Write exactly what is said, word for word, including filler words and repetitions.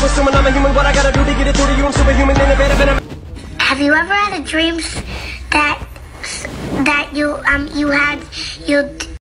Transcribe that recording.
assuming I'm a human. What I gotta do to get it through to you? I'm superhuman in a better, better. Have you ever had a dream that that you um you had you